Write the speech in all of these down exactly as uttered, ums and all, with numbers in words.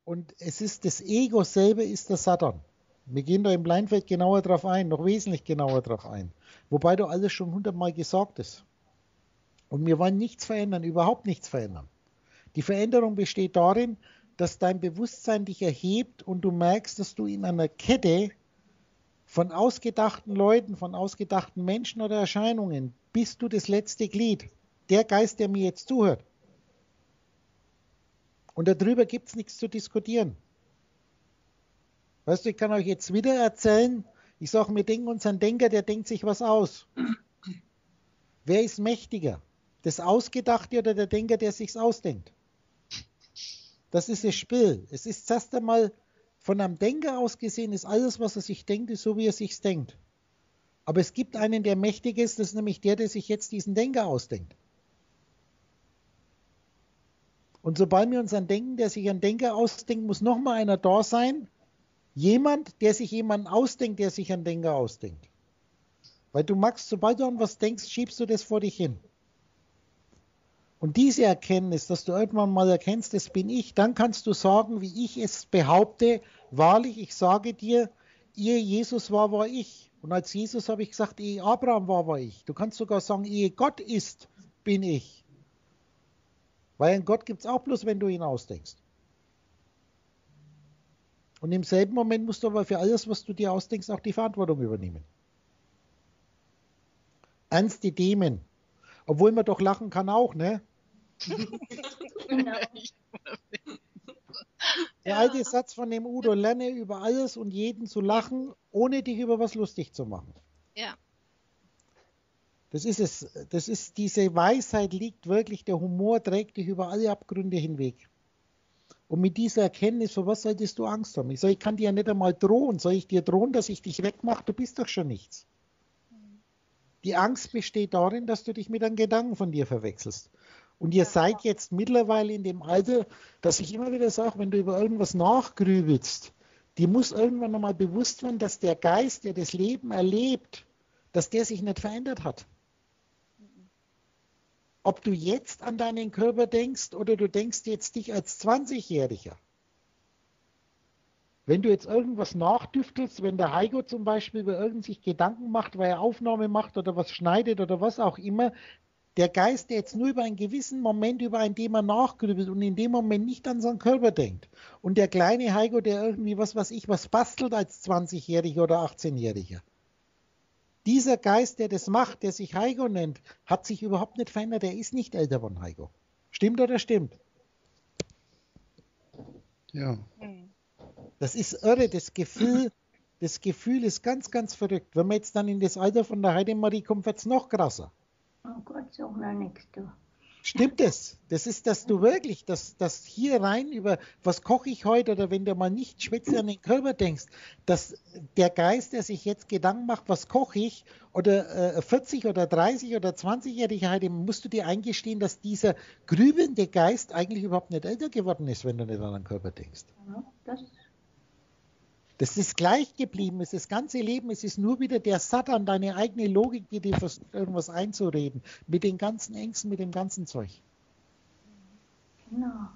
Und es ist das Ego selber, ist der Satan. Wir gehen da im Blindfeld genauer drauf ein, noch wesentlich genauer drauf ein. Wobei da alles schon hundertmal gesagt ist. Und wir wollen nichts verändern, überhaupt nichts verändern. Die Veränderung besteht darin, dass dein Bewusstsein dich erhebt und du merkst, dass du in einer Kette von ausgedachten Leuten, von ausgedachten Menschen oder Erscheinungen bist du das letzte Glied. Der Geist, der mir jetzt zuhört. Und darüber gibt es nichts zu diskutieren. Weißt du, ich kann euch jetzt wieder erzählen, ich sage, wir denken uns einen Denker, der denkt sich was aus. Wer ist mächtiger? Das Ausgedachte oder der Denker, der sich's ausdenkt? Das ist das Spiel. Es ist zuerst einmal von einem Denker aus gesehen, ist alles, was er sich denkt, ist so, wie er sich's denkt. Aber es gibt einen, der mächtig ist, das ist nämlich der, der sich jetzt diesen Denker ausdenkt. Und sobald wir uns an denken, der sich einen Denker ausdenkt, muss nochmal einer da sein, jemand, der sich jemanden ausdenkt, der sich einen Denker ausdenkt. Weil du magst, sobald du an was denkst, schiebst du das vor dich hin. Und diese Erkenntnis, dass du irgendwann mal erkennst, das bin ich, dann kannst du sagen, wie ich es behaupte, wahrlich, ich sage dir, ehe Jesus war, war ich. Und als Jesus habe ich gesagt, ehe Abraham war, war ich. Du kannst sogar sagen, ehe Gott ist, bin ich. Weil einen Gott gibt es auch bloß, wenn du ihn ausdenkst. Und im selben Moment musst du aber für alles, was du dir ausdenkst, auch die Verantwortung übernehmen. Ernste Themen. Obwohl man doch lachen kann auch, ne? Genau. Der Ja. alte Satz von dem Udo, lerne über alles und jeden zu lachen, ohne dich über was lustig zu machen. Ja. Das ist es. Das ist, diese Weisheit liegt wirklich, der Humor trägt dich über alle Abgründe hinweg. Und mit dieser Erkenntnis, vor was solltest du Angst haben? Ich sage, ich kann dir ja nicht einmal drohen. Soll ich dir drohen, dass ich dich wegmache? Du bist doch schon nichts. Die Angst besteht darin, dass du dich mit einem Gedanken von dir verwechselst. Und ihr seid jetzt mittlerweile in dem Alter, dass ich immer wieder sage, wenn du über irgendwas nachgrübelst, dir muss irgendwann nochmal bewusst werden, dass der Geist, der das Leben erlebt, dass der sich nicht verändert hat. Ob du jetzt an deinen Körper denkst oder du denkst jetzt dich als zwanzigjähriger. Wenn du jetzt irgendwas nachdüftelst, wenn der Heiko zum Beispiel über irgend sich Gedanken macht, weil er Aufnahme macht oder was schneidet oder was auch immer, der Geist, der jetzt nur über einen gewissen Moment über ein Thema nachgrübelt und in dem Moment nicht an seinen Körper denkt. Und der kleine Heiko, der irgendwie was, was ich, was bastelt als zwanzigjähriger oder achtzehnjähriger. Dieser Geist, der das macht, der sich Heiko nennt, hat sich überhaupt nicht verändert. Der ist nicht älter von Heiko. Stimmt oder stimmt? Ja. Das ist irre, das Gefühl, das Gefühl ist ganz, ganz verrückt. Wenn man jetzt dann in das Alter von der Heidemarie kommt, wird es noch krasser. Oh Gott, sag noch nichts, du. Stimmt es? Das ist, dass du wirklich, dass, dass hier rein über, was koche ich heute, oder wenn du mal nicht speziell an den Körper denkst, dass der Geist, der sich jetzt Gedanken macht, was koche ich, oder äh, vierzig oder dreißig oder zwanzigjährige Heide, musst du dir eingestehen, dass dieser grübelnde Geist eigentlich überhaupt nicht älter geworden ist, wenn du nicht an den Körper denkst. Ja, das Das ist gleich geblieben, es ist das ganze Leben, es ist nur wieder der Satan, deine eigene Logik, die dir versucht, irgendwas einzureden, mit den ganzen Ängsten, mit dem ganzen Zeug. genau.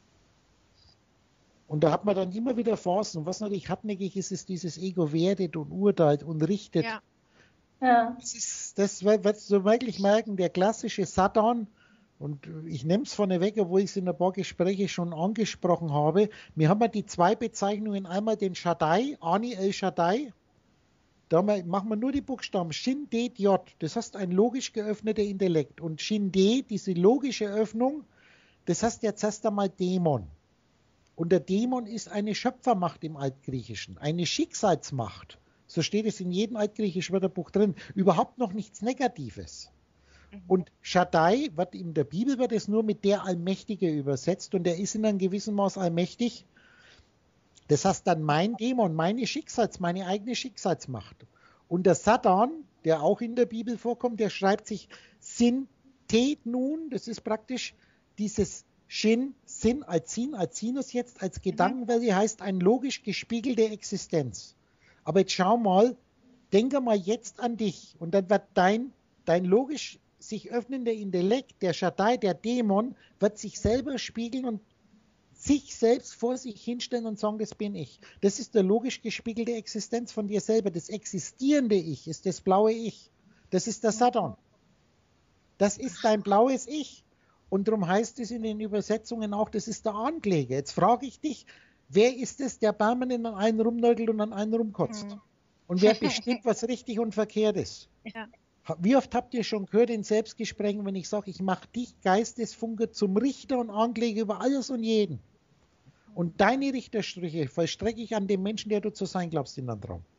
Und da hat man dann immer wieder Phasen, und was natürlich hartnäckig ist, ist dieses Ego wertet und urteilt und richtet. Ja. Ja, Das, ist, das wirst du wirklich merken, der klassische Satan, und ich nehme es vorneweg, obwohl ich es in ein paar Gespräche schon angesprochen habe. Wir haben ja die zwei Bezeichnungen, einmal den Shaddai, Ani El Shaddai. Da machen wir nur die Buchstaben Shin, Det, J. Das heißt ein logisch geöffneter Intellekt. Und Shin, De, diese logische Öffnung, das heißt jetzt erst einmal Dämon. Und der Dämon ist eine Schöpfermacht im Altgriechischen, eine Schicksalsmacht. So steht es in jedem altgriechischen Wörterbuch drin. Überhaupt noch nichts Negatives. Und Shaddai, wird in der Bibel wird es nur mit der Allmächtige übersetzt und er ist in einem gewissen Maß allmächtig. Das heißt dann mein Dämon, meine Schicksals, meine eigene Schicksalsmacht. Und der Satan, der auch in der Bibel vorkommt, der schreibt sich Sin, Tet nun, das ist praktisch dieses Shin, Sin als Sin, als Sinus jetzt, als Gedankenwelle heißt ein logisch gespiegelte Existenz. Aber jetzt schau mal, denke mal jetzt an dich und dann wird dein, dein logisch sich öffnender Intellekt, der Shaddai, der Dämon, wird sich selber spiegeln und sich selbst vor sich hinstellen und sagen, das bin ich. Das ist der logisch gespiegelte Existenz von dir selber. Das existierende Ich ist das blaue Ich. Das ist der Saturn. Das ist dein blaues Ich. Und darum heißt es in den Übersetzungen auch, das ist der Ankläger. Jetzt frage ich dich, wer ist es, der permanent an einen rumnörgelt und an einen rumkotzt? Mhm. Und wer bestimmt, was richtig und verkehrt ist? Ja. Wie oft habt ihr schon gehört in Selbstgesprächen, wenn ich sage, ich mache dich, Geistesfunke, zum Richter und Ankläger über alles und jeden. Und deine Richterstriche vollstrecke ich an dem Menschen, der du zu sein glaubst, in deinem Traum.